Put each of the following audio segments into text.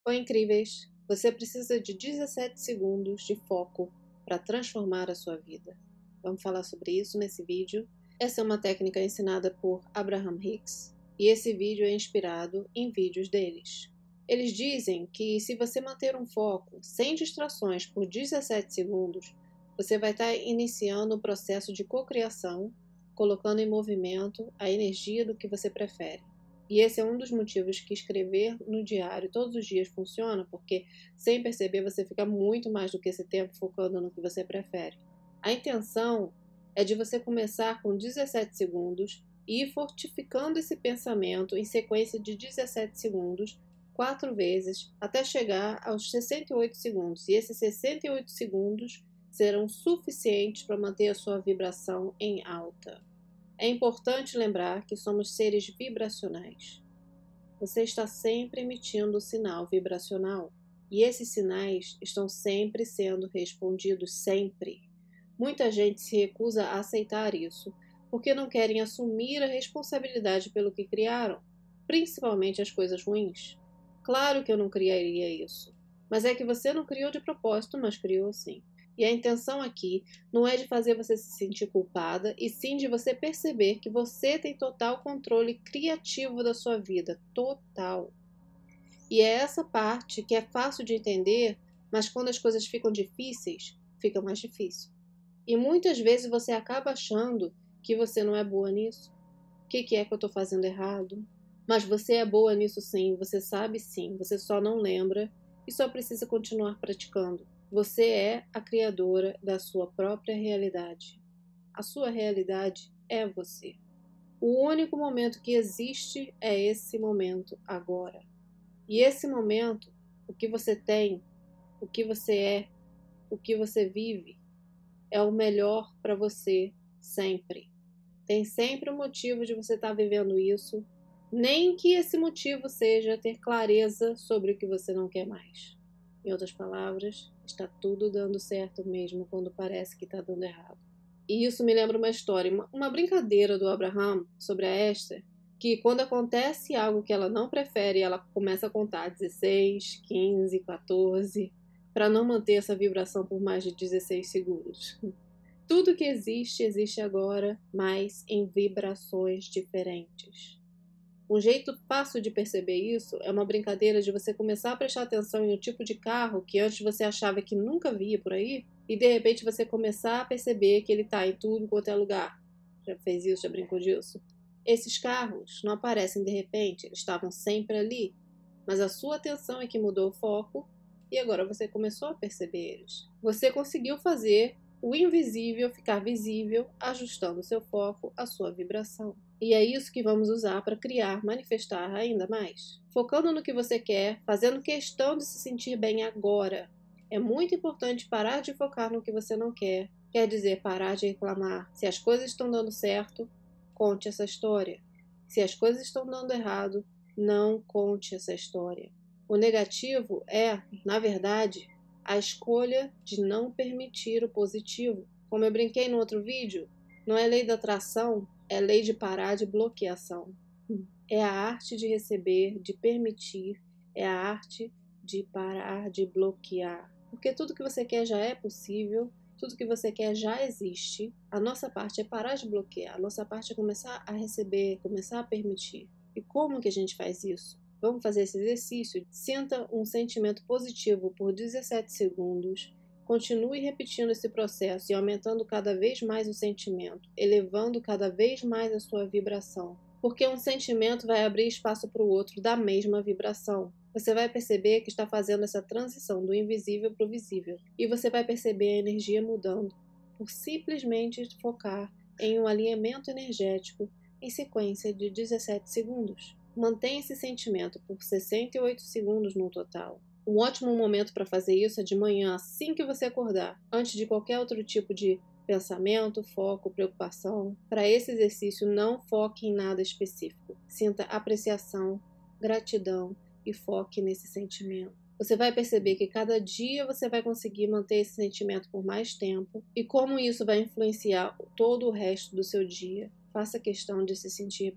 Oi, incríveis! Você precisa de 17 segundos de foco para transformar a sua vida. Vamos falar sobre isso nesse vídeo. Essa é uma técnica ensinada por Abraham Hicks e esse vídeo é inspirado em vídeos deles. Eles dizem que se você manter um foco sem distrações por 17 segundos, você vai estar iniciando o processo de cocriação, colocando em movimento a energia do que você prefere. E esse é um dos motivos que escrever no diário todos os dias funciona, porque sem perceber você fica muito mais do que esse tempo focando no que você prefere. A intenção é de você começar com 17 segundos e ir fortificando esse pensamento em sequência de 17 segundos, 4 vezes, até chegar aos 68 segundos. E esses 68 segundos serão suficientes para manter a sua vibração em alta. É importante lembrar que somos seres vibracionais. Você está sempre emitindo sinal vibracional e esses sinais estão sempre sendo respondidos, sempre. Muita gente se recusa a aceitar isso porque não querem assumir a responsabilidade pelo que criaram, principalmente as coisas ruins. Claro que eu não criaria isso, mas é que você não criou de propósito, mas criou sim. E a intenção aqui não é de fazer você se sentir culpada, e sim de você perceber que você tem total controle criativo da sua vida, total. E é essa parte que é fácil de entender, mas quando as coisas ficam difíceis, fica mais difícil. E muitas vezes você acaba achando que você não é boa nisso. O que é que eu estou fazendo errado? Mas você é boa nisso sim, você sabe sim, você só não lembra e só precisa continuar praticando. Você é a criadora da sua própria realidade. A sua realidade é você. O único momento que existe é esse momento agora. E esse momento, o que você tem, o que você é, o que você vive, é o melhor para você sempre. Tem sempre um motivo de você estar vivendo isso, nem que esse motivo seja ter clareza sobre o que você não quer mais. Em outras palavras, está tudo dando certo mesmo quando parece que está dando errado. E isso me lembra uma história, uma brincadeira do Abraham sobre a Esther, que quando acontece algo que ela não prefere, ela começa a contar 16, 15, 14, para não manter essa vibração por mais de 16 segundos. Tudo que existe, existe agora, mas em vibrações diferentes. Um jeito fácil de perceber isso é uma brincadeira de você começar a prestar atenção em um tipo de carro que antes você achava que nunca via por aí, e de repente você começar a perceber que ele está em tudo quanto é lugar. Já fez isso? Já brincou disso? Esses carros não aparecem de repente, eles estavam sempre ali, mas a sua atenção é que mudou o foco e agora você começou a perceber eles. Você conseguiu fazer o invisível ficar visível, ajustando seu foco à sua vibração. E é isso que vamos usar para criar, manifestar ainda mais. Focando no que você quer, fazendo questão de se sentir bem agora. É muito importante parar de focar no que você não quer. Quer dizer, parar de reclamar. Se as coisas estão dando certo, conte essa história. Se as coisas estão dando errado, não conte essa história. O negativo é, na verdade, a escolha de não permitir o positivo. Como eu brinquei no outro vídeo, não é lei da atração, é lei de parar de bloqueação. É a arte de receber, de permitir, é a arte de parar de bloquear. Porque tudo que você quer já é possível, tudo que você quer já existe. A nossa parte é parar de bloquear, a nossa parte é começar a receber, começar a permitir. E como que a gente faz isso? Vamos fazer esse exercício. Sinta um sentimento positivo por 17 segundos. Continue repetindo esse processo e aumentando cada vez mais o sentimento, elevando cada vez mais a sua vibração. Porque um sentimento vai abrir espaço para o outro da mesma vibração. Você vai perceber que está fazendo essa transição do invisível para o visível. E você vai perceber a energia mudando por simplesmente focar em um alinhamento energético em sequência de 17 segundos. Mantenha esse sentimento por 68 segundos no total. Um ótimo momento para fazer isso é de manhã, assim que você acordar, antes de qualquer outro tipo de pensamento, foco, preocupação. Para esse exercício, não foque em nada específico. Sinta apreciação, gratidão e foque nesse sentimento. Você vai perceber que cada dia você vai conseguir manter esse sentimento por mais tempo e como isso vai influenciar todo o resto do seu dia. Faça questão de se sentir bem.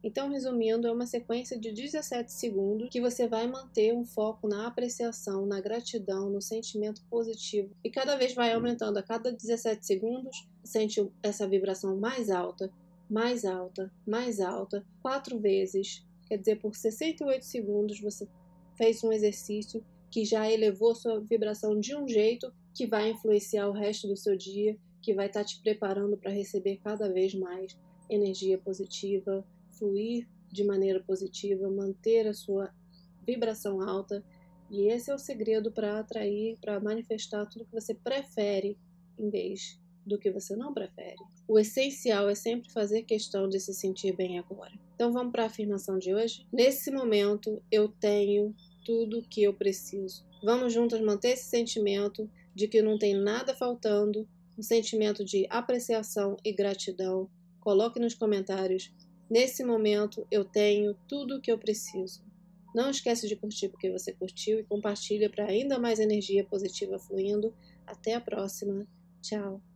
Então, resumindo, é uma sequência de 17 segundos que você vai manter um foco na apreciação, na gratidão, no sentimento positivo. E cada vez vai aumentando. A cada 17 segundos, sente essa vibração mais alta, mais alta, mais alta, 4 vezes. Quer dizer, por 68 segundos você fez um exercício que já elevou sua vibração de um jeito que vai influenciar o resto do seu dia, que vai estar te preparando para receber cada vez mais energia positiva, fluir de maneira positiva, manter a sua vibração alta. E esse é o segredo para atrair, para manifestar tudo que você prefere em vez do que você não prefere. O essencial é sempre fazer questão de se sentir bem agora. Então vamos para a afirmação de hoje? Nesse momento eu tenho tudo o que eu preciso. Vamos juntas manter esse sentimento de que não tem nada faltando, um sentimento de apreciação e gratidão. Coloque nos comentários: nesse momento eu tenho tudo o que eu preciso. Não esquece de curtir porque você curtiu e compartilha para ainda mais energia positiva fluindo. Até a próxima. Tchau.